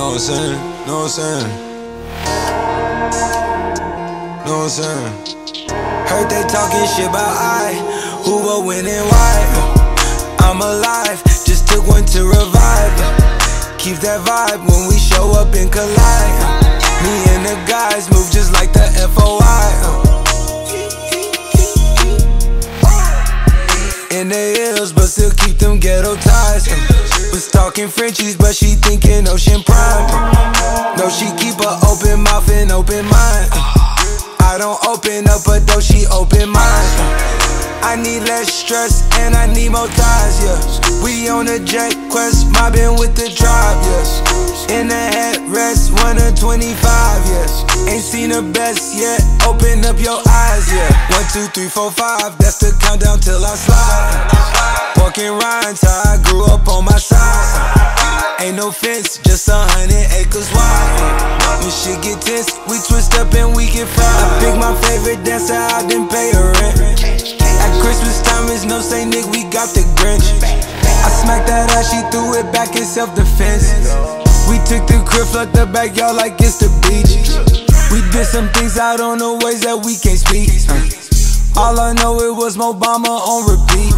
Know what I'm saying? Know what I'm saying? Know what I'm saying? Heard they talking shit about who will win and why. I'm alive, just took one to revive. Keep that vibe when we show up and collide. Me and the guys move just like the FOI. In the hills, but still keep them ghetto ties. Was talking Frenchies, but she thinking Ocean Prime. No, she keep a open mouth and open mind. I don't open up, but though she open mind. I need less stress and I need more ties, yeah. We on a jet quest, mobbing with the tribe, yes. In the headrest, 1 of 25, yes. Ain't seen the best yet, open up your eyes, yeah. 1, 2, 3, 4, 5, that's the countdown till I slide. Walking Rhines, how I grew up on my side. Ain't no fence, just 100 acres wide. When shit get tense, we twist up and we get fried. I pick my favorite dancer, I didn't pay her rent. At Christmas time, it's no Saint Nick, we got the Grinch. I smacked that ass, she threw it back in self-defense. We took the crib, flood the backyard like it's the beach. We did some things out on the ways that we can't speak. All I know, it was Obama on repeat.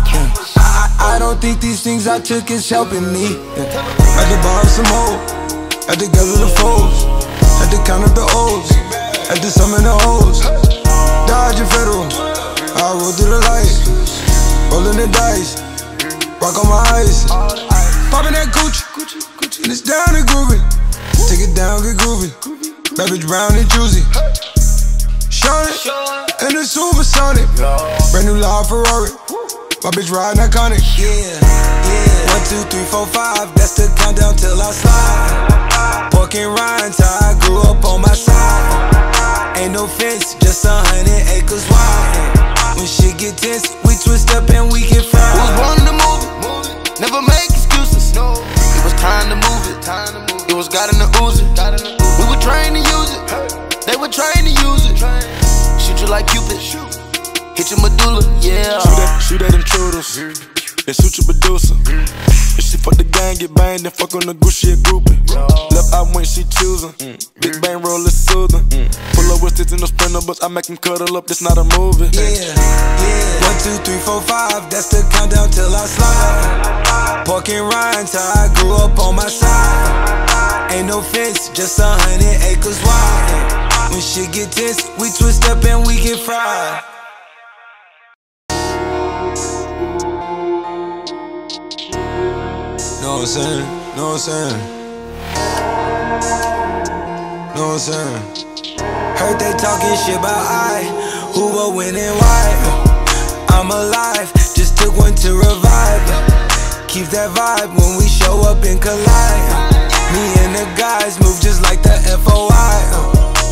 I don't think these things I took is helping me. Had to borrow some more, had to gather the foes, had to count up the O's, had to summon the O's. Dodging federal, I roll through the light, rolling the dice, rock on my ice. Popping that Gucci, and it's down and groovy. Take it down, get groovy. Bad bitch brown and juicy. Shine it, and it's supersonic. Brand new live Ferrari. My bitch riding iconic. Yeah. 1, 2, 3, 4, 5, that's the countdown till I slide. Pork and Rhines, how I grew up on my side. Ain't no fence, just 100 acres wide. When shit get tense, we twist up and we get fried. We was born to move it, never make excuses. It was time to move it. It was God in the Uzi. We were trained to use it. They were trained to use it. Shoot you like Cupid. Hit your medulla, yeah. Shoot at intruders. Then shoot your producer. If she fuck the gang, get banged, then fuck on the Gucci and groupie. Left eye when she choosing. Big bang roll is soothing. Pull up with sticks in the sprinter, but I make them cuddle up. This not a movie. Yeah. 1, 2, 3, 4, 5, that's the countdown till I slide. Pork and Rhines, how I grew up on my side. Ain't no fence, just 100 acres wide. When shit get tense, we twist up and we get fried. Know what I'm saying? Know what I'm saying? Know what I'm saying? Heard they talking shit about who will win and why. I'm alive, just took one to revive. Keep that vibe when we show up and collide. Me and the guys move just like the FOI.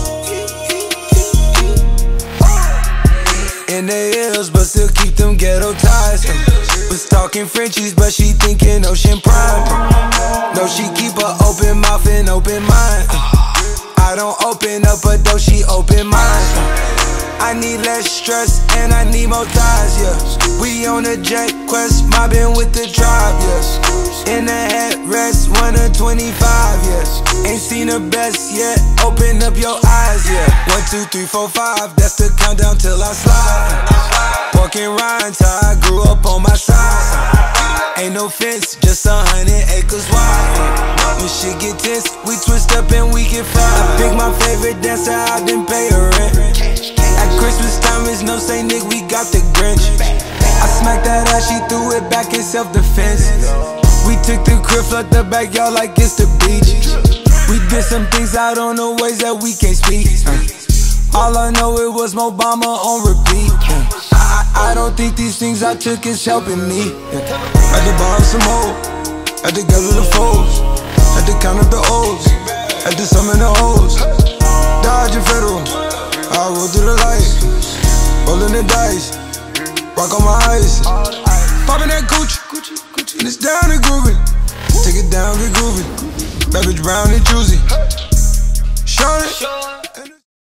In the hills, but still keep them ghetto ties. Was talking Frenchies, but she thinking Ocean Prime. No, she keep a open mouth and open mind. I don't open up, but though she open mind. I need less stress and I need more ties, yeah. We on a jet quest, mobbing with the tribe, yes. In the headrest, 1 of 25, yes. Ain't seen the best yet, open up your eyes, yeah. 1, 2, 3, 4, 5, that's the countdown till I slide. Pork and Rhines, how I grew up on my side. Ain't no fence, just 100 acres wide. When shit get tense, we twist up and we get fried. I pick my favorite dancer, I didn't pay her rent. At Christmas time, it's no Saint Nick, we got the Grinch. I smacked that ass, she threw it back in self-defense. We took the crib, flood the backyard like it's the beach. We did some things out on the ways that we can't speak. All I know, it was Obama on repeat. I don't think these things I took is helping me. Had to borrow some more, had to gather the foes, had to count up the O's, had to summon the O's. Dodging federal, I roll through the light, rolling the dice, rock on my ice. Popping that Gucci, and it's down and groovy. Take it down, get groovy. Bad bitch brown and juicy. Shine it,